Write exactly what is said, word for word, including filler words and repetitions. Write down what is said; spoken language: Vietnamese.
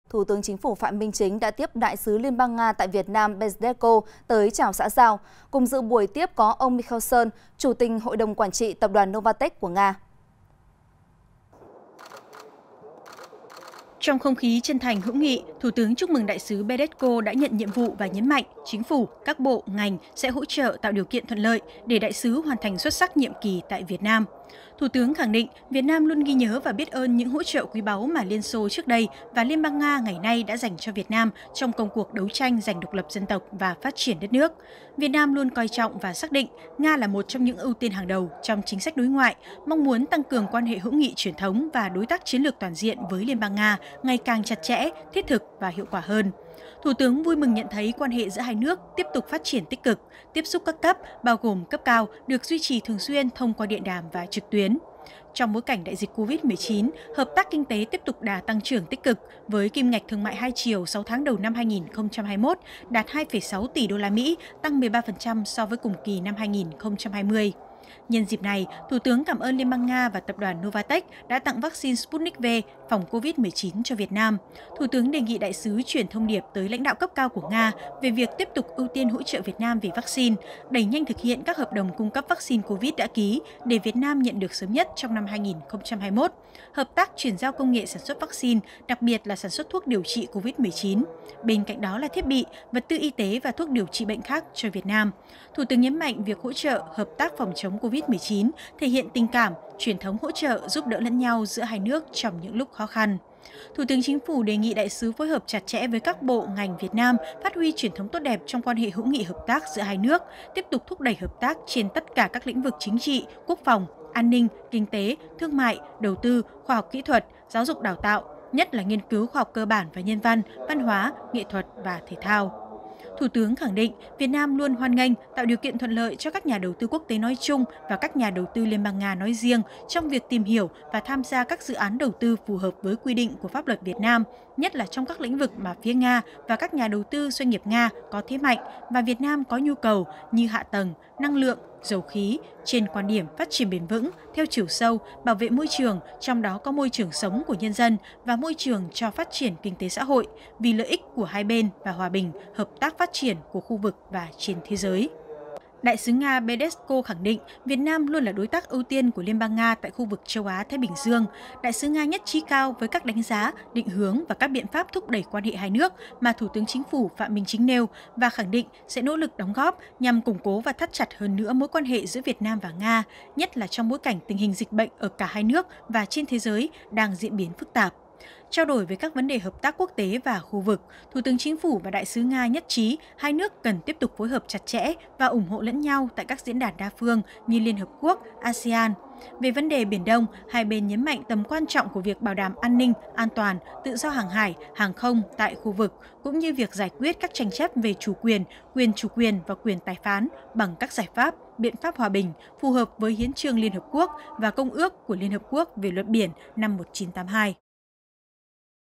Thủ tướng Chính phủ Phạm Minh Chính đã tiếp Đại sứ Liên bang Nga tại Việt Nam Bezdeco tới chào xã giao. Cùng dự buổi tiếp có ông Mikhail Sơn, Chủ tịch Hội đồng Quản trị Tập đoàn Novatek của Nga. Trong không khí chân thành hữu nghị, Thủ tướng chúc mừng Đại sứ Bezdeco đã nhận nhiệm vụ và nhấn mạnh Chính phủ, các bộ, ngành sẽ hỗ trợ tạo điều kiện thuận lợi để Đại sứ hoàn thành xuất sắc nhiệm kỳ tại Việt Nam. Thủ tướng khẳng định Việt Nam luôn ghi nhớ và biết ơn những hỗ trợ quý báu mà Liên Xô trước đây và Liên bang Nga ngày nay đã dành cho Việt Nam trong công cuộc đấu tranh giành độc lập dân tộc và phát triển đất nước. Việt Nam luôn coi trọng và xác định Nga là một trong những ưu tiên hàng đầu trong chính sách đối ngoại, mong muốn tăng cường quan hệ hữu nghị truyền thống và đối tác chiến lược toàn diện với Liên bang Nga ngày càng chặt chẽ, thiết thực và hiệu quả hơn. Thủ tướng vui mừng nhận thấy quan hệ giữa hai nước tiếp tục phát triển tích cực, tiếp xúc các cấp, bao gồm cấp cao, được duy trì thường xuyên thông qua điện đàm và trực tuyến. Trong bối cảnh đại dịch Covid mười chín, hợp tác kinh tế tiếp tục đà tăng trưởng tích cực với kim ngạch thương mại hai chiều sáu tháng đầu năm hai nghìn không trăm hai mươi mốt đạt hai phẩy sáu tỷ đô la Mỹ, tăng mười ba phần trăm so với cùng kỳ năm hai nghìn không trăm hai mươi. Nhân dịp này, Thủ tướng cảm ơn Liên bang Nga và Tập đoàn Novatek đã tặng vaccine Sputnik V phòng Covid mười chín cho Việt Nam. Thủ tướng đề nghị đại sứ chuyển thông điệp tới lãnh đạo cấp cao của Nga về việc tiếp tục ưu tiên hỗ trợ Việt Nam về vaccine, đẩy nhanh thực hiện các hợp đồng cung cấp vaccine Covid đã ký để Việt Nam nhận được sớm nhất trong năm hai nghìn không trăm hai mươi mốt, hợp tác chuyển giao công nghệ sản xuất vaccine, đặc biệt là sản xuất thuốc điều trị Covid mười chín. Bên cạnh đó là thiết bị, vật tư y tế và thuốc điều trị bệnh khác cho Việt Nam. Thủ tướng nhấn mạnh việc hỗ trợ, hợp tác phòng chống Covid mười chín thể hiện tình cảm, truyền thống hỗ trợ giúp đỡ lẫn nhau giữa hai nước trong những lúc khó khăn. Thủ tướng Chính phủ đề nghị đại sứ phối hợp chặt chẽ với các bộ, ngành Việt Nam, phát huy truyền thống tốt đẹp trong quan hệ hữu nghị hợp tác giữa hai nước, tiếp tục thúc đẩy hợp tác trên tất cả các lĩnh vực chính trị, quốc phòng, an ninh, kinh tế, thương mại, đầu tư, khoa học kỹ thuật, giáo dục đào tạo, nhất là nghiên cứu khoa học cơ bản và nhân văn, văn hóa, nghệ thuật và thể thao. Thủ tướng khẳng định Việt Nam luôn hoan nghênh tạo điều kiện thuận lợi cho các nhà đầu tư quốc tế nói chung và các nhà đầu tư Liên bang Nga nói riêng trong việc tìm hiểu và tham gia các dự án đầu tư phù hợp với quy định của pháp luật Việt Nam, nhất là trong các lĩnh vực mà phía Nga và các nhà đầu tư doanh nghiệp Nga có thế mạnh và Việt Nam có nhu cầu như hạ tầng, năng lượng, dầu khí, trên quan điểm phát triển bền vững, theo chiều sâu, bảo vệ môi trường, trong đó có môi trường sống của nhân dân và môi trường cho phát triển kinh tế xã hội, vì lợi ích của hai bên và hòa bình, hợp tác phát triển của khu vực và trên thế giới. Đại sứ Nga Bezdeco khẳng định Việt Nam luôn là đối tác ưu tiên của Liên bang Nga tại khu vực châu Á-Thái Bình Dương. Đại sứ Nga nhất trí cao với các đánh giá, định hướng và các biện pháp thúc đẩy quan hệ hai nước mà Thủ tướng Chính phủ Phạm Minh Chính nêu và khẳng định sẽ nỗ lực đóng góp nhằm củng cố và thắt chặt hơn nữa mối quan hệ giữa Việt Nam và Nga, nhất là trong bối cảnh tình hình dịch bệnh ở cả hai nước và trên thế giới đang diễn biến phức tạp. Trao đổi về các vấn đề hợp tác quốc tế và khu vực, Thủ tướng Chính phủ và Đại sứ Nga nhất trí hai nước cần tiếp tục phối hợp chặt chẽ và ủng hộ lẫn nhau tại các diễn đàn đa phương như Liên Hợp Quốc, a sê an. Về vấn đề Biển Đông, hai bên nhấn mạnh tầm quan trọng của việc bảo đảm an ninh, an toàn, tự do hàng hải, hàng không tại khu vực, cũng như việc giải quyết các tranh chấp về chủ quyền, quyền chủ quyền và quyền tài phán bằng các giải pháp, biện pháp hòa bình, phù hợp với Hiến chương Liên Hợp Quốc và Công ước của Liên Hợp Quốc về luật biển năm một nghìn chín trăm tám mươi hai.